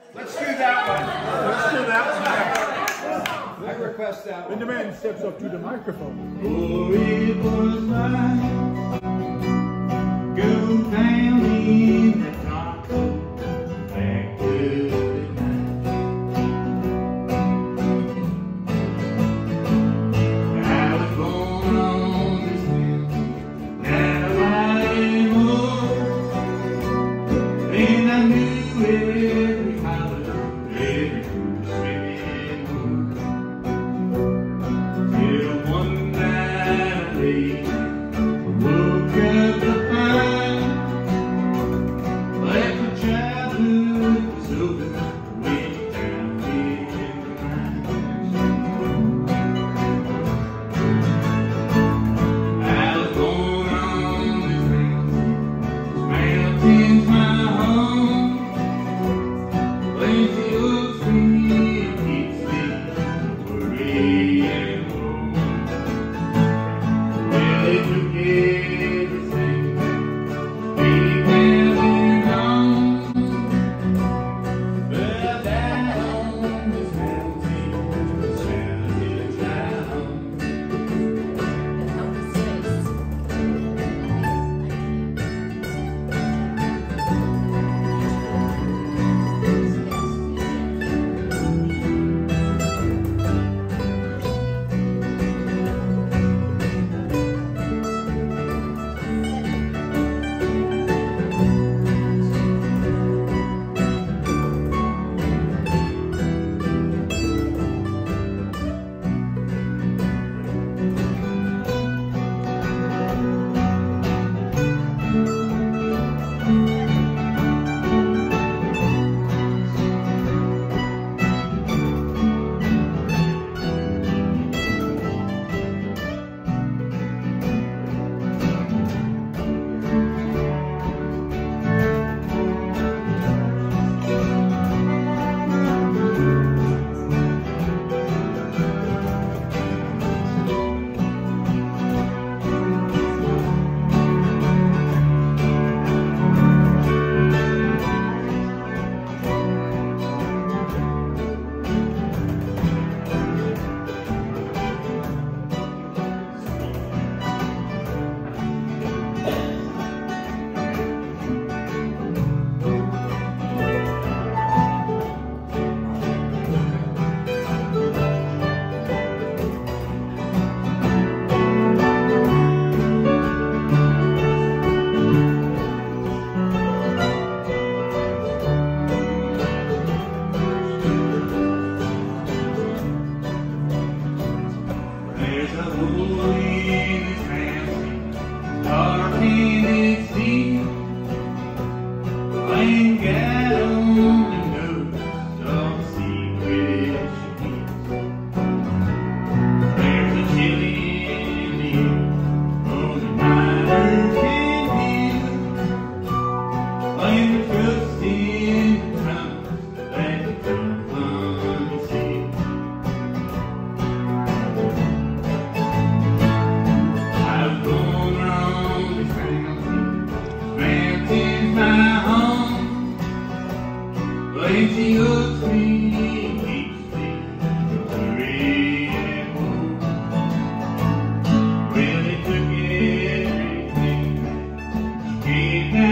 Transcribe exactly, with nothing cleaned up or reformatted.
Let's do that one. Let's do that one. I request that one. When the man steps up to the microphone. Oh, it was mine. Go down in the dark, back to the night. I was born on this land. Now I am old, and I knew every holiday, every Christmas moon. Till one night late, I woke up to find that my childhood was over, way down in the mines. I was born on this mountain, this mountain's my home. Plenty of trees keeps me worry and roam. Well, it took everything, baby, and gone. But I died on this mountain, this mountain's my home. There's a hole in this mountain, dark and it's deep. Plain God only knows some secret she keeps. There's a chill in the air, only miners can feel. Plain trust in the promise that you come from the sea. I was born on this mountain, mountain's my home. Plenty of trees keeps me from worry and woe. Well, it took everything, straight down